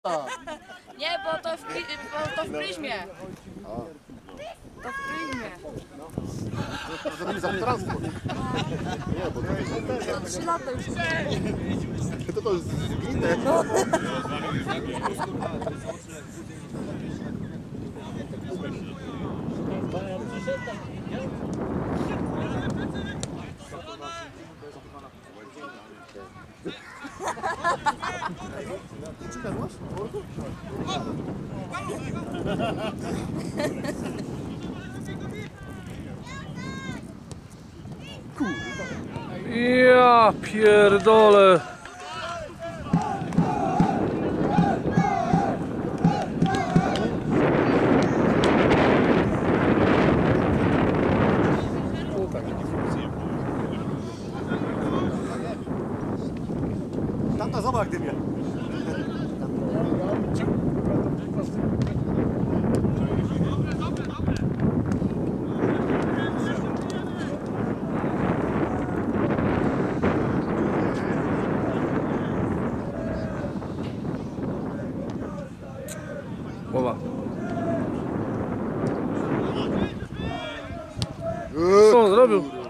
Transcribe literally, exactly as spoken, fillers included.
Nie, bo to w, pri, bo to w pryzmie. To w pryzmie. To jest za transport. Nie, bo to jest... To trzy lata już. To to jest zgnite. Ja pierdolę. Tata, zobacz, gdy mnie. Głowa. Co on zrobił?